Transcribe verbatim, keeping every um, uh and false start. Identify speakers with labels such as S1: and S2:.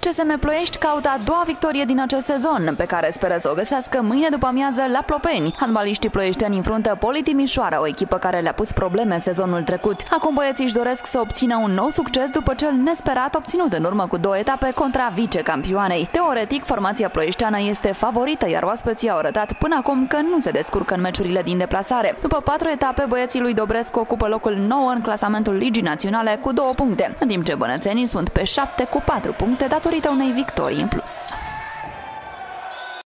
S1: C S M Ploiești caută a doua victorie din acest sezon, pe care speră să o găsească mâine după amiază la Plopeni. Handbaliștii ploieșteni înfruntă Poli Timișoara, o echipă care le-a pus probleme sezonul trecut. Acum băieții își doresc să obțină un nou succes după cel nesperat obținut în urmă cu două etape contra vicecampioanei. Teoretic, formația ploieșteană este favorită, iar oaspeții au arătat până acum că nu se descurcă în meciurile din deplasare. După patru etape, băieții lui Dobrescu ocupă locul nouă în clasamentul Ligii Naționale cu două puncte, în timp ce bănățenii sunt pe șapte cu patru puncte datorită unei victorii în plus.